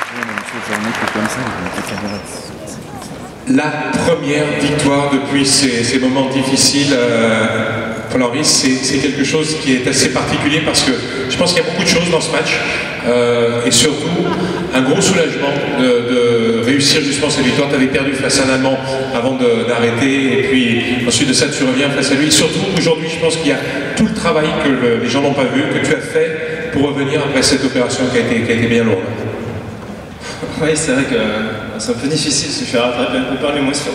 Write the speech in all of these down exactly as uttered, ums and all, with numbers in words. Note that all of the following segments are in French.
La première victoire depuis ces, ces moments difficiles euh, pour Loris, c'est quelque chose qui est assez particulier parce que je pense qu'il y a beaucoup de choses dans ce match euh, et surtout un gros soulagement de, de réussir justement cette victoire. Tu avais perdu face à un Allemand avant d'arrêter et puis ensuite de ça tu reviens face à lui. Surtout aujourd'hui, je pense qu'il y a tout le travail que le, les gens n'ont pas vu, que tu as fait pour revenir après cette opération qui a été, qui a été bien lourde. Oui, c'est vrai que c'est un peu difficile de se faire rattraper un peu par l'émotion.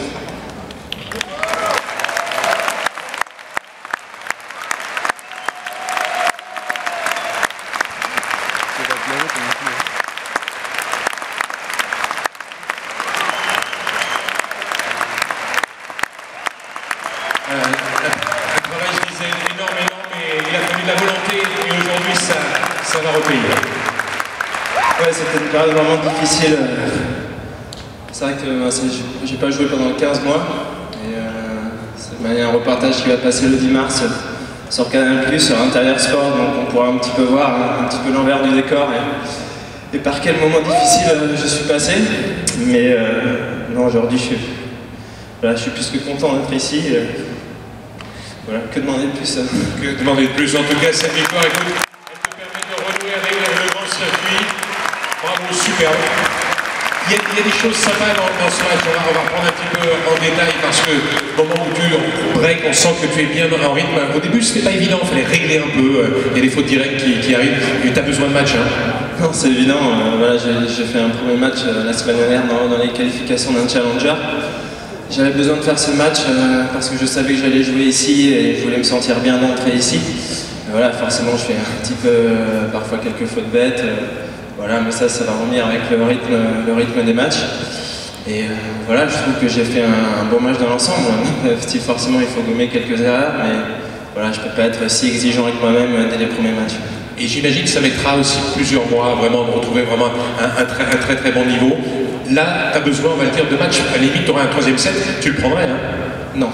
Euh, un travail, je disais, énorme, énorme, mais il a fallu de la volonté et aujourd'hui ça, ça va repayer. Ouais, c'était une période vraiment difficile. C'est vrai que j'ai pas joué pendant quinze mois. Et euh, il y a un reportage qui va passer le dix mars sur Canal plus, sur Intérieur Sport, donc on pourra un petit peu voir un, un petit peu l'envers du décor et, et par quel moment difficile je suis passé. Mais euh, non, aujourd'hui, je suis, voilà, je suis plus que content d'être ici. Et, voilà, que demander de plus? Que demander de plus? En tout cas, cette victoire, écoute, elle te permet de renouer avec le grand circuit. Bravo, superbe. Il y, a, il y a des choses sympas dans, dans ce match, on va, on va reprendre un petit peu en détail parce que au moment où tu break, on sent que tu es bien en rythme. Au début, c'était pas évident, il fallait régler un peu. Il y a des fautes directes qui, qui arrivent et tu as besoin de match. Hein. Non, c'est évident. Euh, voilà, j'ai fait un premier match euh, la semaine dernière dans, dans les qualifications d'un challenger. J'avais besoin de faire ce match euh, parce que je savais que j'allais jouer ici et je voulais me sentir bien d'entrer ici. Et voilà, forcément, je fais un petit peu, euh, parfois quelques fautes bêtes. Euh, Voilà, mais ça, ça va revenir avec le rythme, le rythme des matchs. Et euh, voilà, je trouve que j'ai fait un, un bon match dans l'ensemble. Si forcément il faut gommer quelques erreurs, mais voilà, je ne peux pas être si exigeant avec moi-même dès les premiers matchs. Et j'imagine que ça mettra aussi plusieurs mois vraiment de retrouver vraiment un, un, très, un très très bon niveau. Là, tu as besoin, on va le dire, de matchs. À la limite, tu auras un troisième set, tu le prendrais, hein? Non.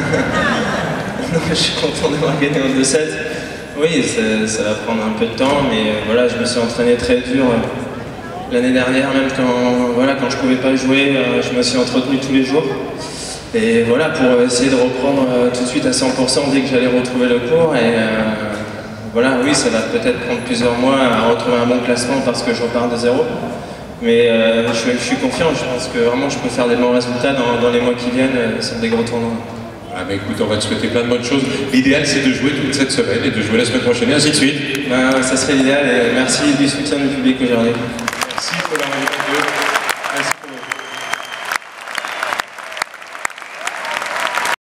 Non, je suis content d'avoir gagné en deux sept. Oui, ça, ça va prendre un peu de temps, mais voilà, je me suis entraîné très dur l'année dernière, même quand, voilà, quand je ne pouvais pas jouer, je me suis entretenu tous les jours. Et voilà, pour essayer de reprendre tout de suite à cent pour cent dès que j'allais retrouver le cours. Et euh, voilà, oui, ça va peut-être prendre plusieurs mois à retrouver un bon classement parce que je repars de zéro. Mais euh, je, je suis confiant, je pense que vraiment je peux faire des bons résultats dans, dans les mois qui viennent sur des gros tournois. Ah bah écoute, on va te souhaiter plein de bonnes choses. L'idéal, c'est de jouer toute cette semaine et de jouer la semaine prochaine et ainsi de suite. Ben, ça serait l'idéal et merci du soutien du public aujourd'hui. Merci pour la